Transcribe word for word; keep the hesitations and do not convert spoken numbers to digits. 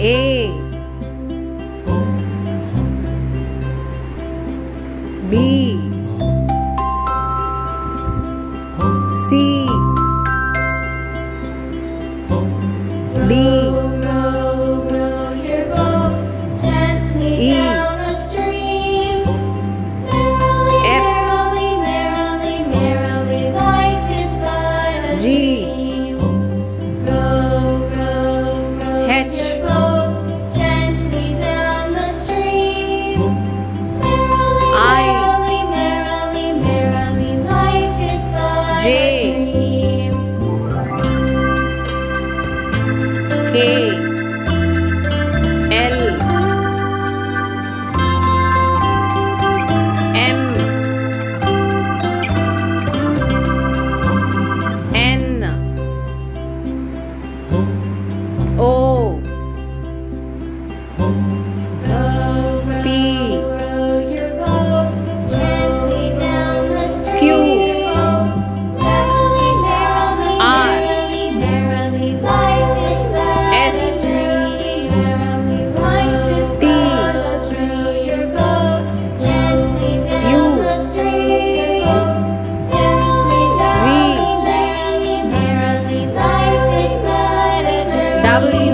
A, B, C, D, Row, row your boat gently E, down the stream. Merrily, merrily, merrily, merrily, life is but a G, dream. Row, row, row H, your boat gently down the stream. Merrily, I, merrily, merrily, merrily, life is but J, a dream. K, L, M, N, O, Row, row, P, row your boat gently down the stream. Q, Merrily down the R, stream. Merrily, life is but S, a dream. Merrily, life is T, but a dream. Row your boat gently down U, the stream. Gently down V, the stream. Merrily, life is but a dream. W,